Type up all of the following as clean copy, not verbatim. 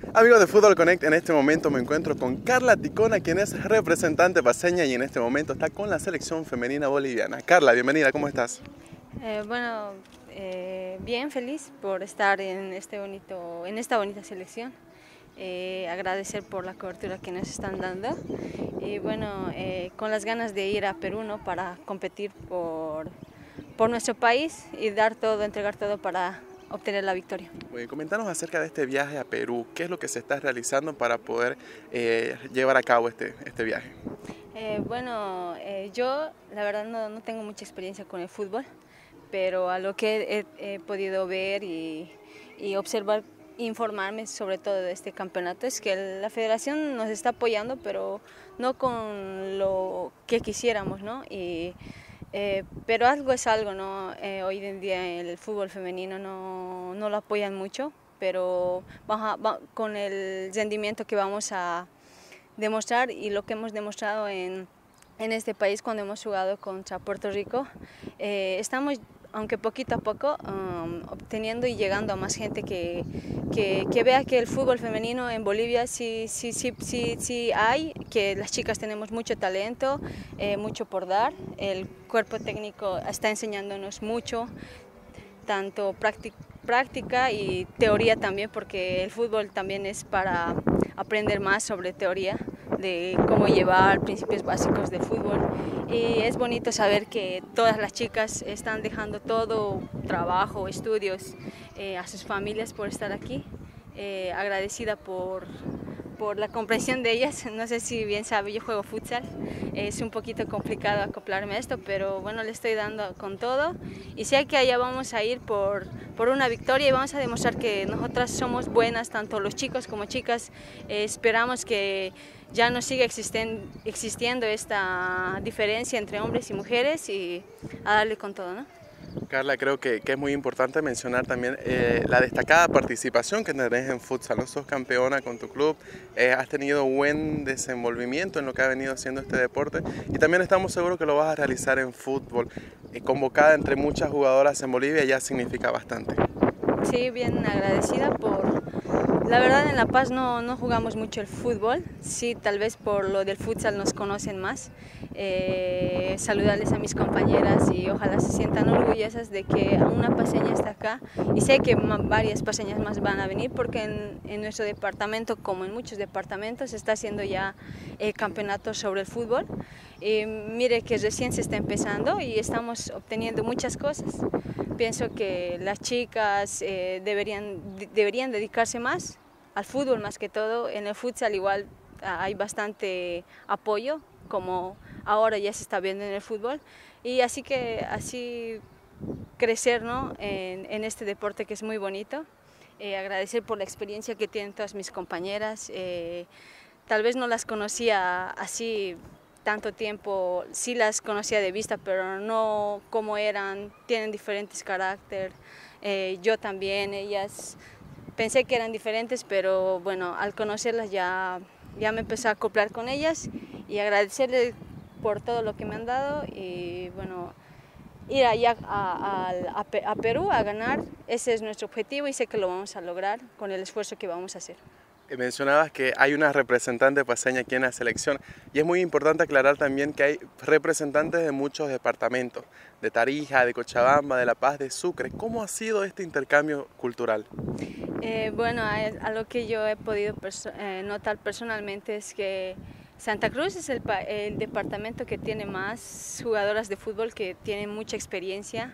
Amigos de Fútbol Connect, en este momento me encuentro con Carla Ticona, quien es representante paceña y en este momento está con la selección femenina boliviana. Carla, bienvenida, ¿cómo estás? Bueno, bien feliz por estar en esta bonita selección. Agradecer por la cobertura que nos están dando y bueno, con las ganas de ir a Perú, ¿no? Para competir por nuestro país y dar todo, entregar todo para obtener la victoria. Coméntanos acerca de este viaje a Perú. ¿Qué es lo que se está realizando para poder llevar a cabo este viaje? Yo la verdad no tengo mucha experiencia con el fútbol, pero a lo que he podido ver y observar, informarme sobre todo de este campeonato, es que la federación nos está apoyando, pero no con lo que quisiéramos, ¿no? Pero algo es algo, ¿no? Hoy en día el fútbol femenino no lo apoyan mucho, pero con el rendimiento que vamos a demostrar y lo que hemos demostrado en este país cuando hemos jugado contra Puerto Rico, estamos, aunque poquito a poco, obteniendo y llegando a más gente que vea que el fútbol femenino en Bolivia sí hay, que las chicas tenemos mucho talento, mucho por dar. El cuerpo técnico está enseñándonos mucho, tanto práctica y teoría también, porque el fútbol también es para aprender más sobre teoría, de cómo llevar principios básicos del fútbol. Y es bonito saber que todas las chicas están dejando todo, trabajo, estudios, a sus familias por estar aquí. Agradecida por la comprensión de ellas. No sé si bien sabe, yo juego futsal, es un poquito complicado acoplarme a esto, pero bueno, le estoy dando con todo y sé que allá vamos a ir por una victoria y vamos a demostrar que nosotras somos buenas, tanto los chicos como chicas. Esperamos que ya no siga existiendo esta diferencia entre hombres y mujeres y a darle con todo, ¿no? Carla, creo que es muy importante mencionar también la destacada participación que tenés en futsal. ¿No? Sos campeona con tu club, has tenido buen desenvolvimiento en lo que ha venido haciendo este deporte y también estamos seguros que lo vas a realizar en fútbol. Convocada entre muchas jugadoras en Bolivia ya significa bastante. Sí, bien agradecida por... La verdad, en La Paz no jugamos mucho el fútbol, sí, tal vez por lo del futsal nos conocen más. Saludarles a mis compañeras y ojalá se sientan orgullosas de que una paceña está acá, y sé que varias paceñas más van a venir porque en nuestro departamento, como en muchos departamentos, se está haciendo ya campeonatos sobre el fútbol. Mire que recién se está empezando y estamos obteniendo muchas cosas. Pienso que las chicas deberían dedicarse más al fútbol, más que todo. En el futsal igual hay bastante apoyo, como ahora ya se está viendo en el fútbol, y así crecer, ¿no? en este deporte que es muy bonito. Agradecer por la experiencia que tienen todas mis compañeras. Tal vez no las conocía así tanto tiempo, sí las conocía de vista, pero no como eran, tienen diferentes caracteres. Yo también, ellas pensé que eran diferentes, pero bueno, al conocerlas ya me empecé a acoplar con ellas y agradecerles por todo lo que me han dado y bueno, ir allá a Perú a ganar, ese es nuestro objetivo y sé que lo vamos a lograr con el esfuerzo que vamos a hacer. Mencionabas que hay una representante paceña aquí en la selección y es muy importante aclarar también que hay representantes de muchos departamentos, de Tarija, de Cochabamba, de La Paz, de Sucre. ¿Cómo ha sido este intercambio cultural? A lo que yo he podido notar personalmente es que Santa Cruz es el departamento que tiene más jugadoras de fútbol, que tienen mucha experiencia.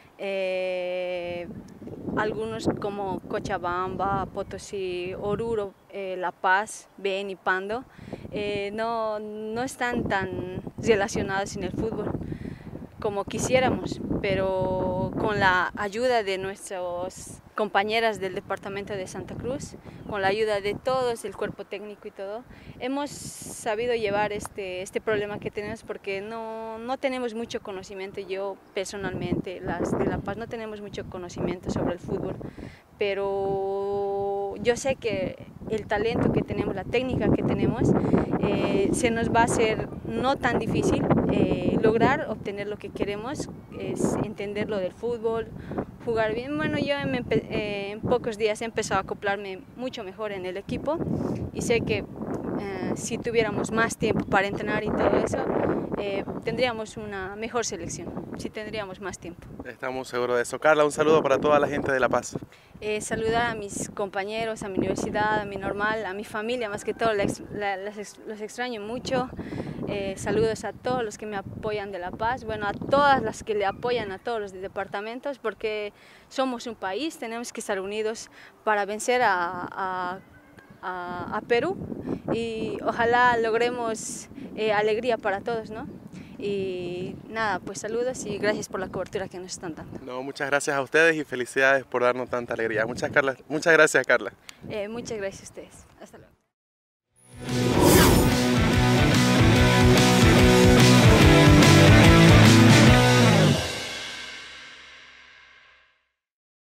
Algunos como Cochabamba, Potosí, Oruro, La Paz, Beni y Pando no están tan relacionados en el fútbol como quisiéramos, pero con la ayuda de nuestras compañeras del departamento de Santa Cruz, con la ayuda de todos, el cuerpo técnico y todo, hemos sabido llevar este problema que tenemos, porque no tenemos mucho conocimiento. Yo personalmente, las de La Paz, no tenemos mucho conocimiento sobre el fútbol, pero yo sé que el talento que tenemos, la técnica que tenemos, se nos va a hacer no tan difícil lograr obtener lo que queremos, es entender lo del fútbol, jugar bien. Bueno, yo en pocos días he empezado a acoplarme mucho mejor en el equipo y sé que si tuviéramos más tiempo para entrenar y todo eso, tendríamos una mejor selección, si tendríamos más tiempo. Estamos seguros de eso. Carla, un saludo para toda la gente de La Paz. Saludar a mis compañeros, a mi universidad, a mi normal, a mi familia, más que todo, los extraño mucho. Saludos a todos los que me apoyan de La Paz, bueno, a todas las que le apoyan a todos los departamentos, porque somos un país, tenemos que estar unidos para vencer a Perú y ojalá logremos alegría para todos, ¿no? Y nada, pues saludos y gracias por la cobertura que nos están dando. No, muchas gracias a ustedes y felicidades por darnos tanta alegría. Muchas gracias, Carla. Muchas gracias a ustedes. Hasta luego.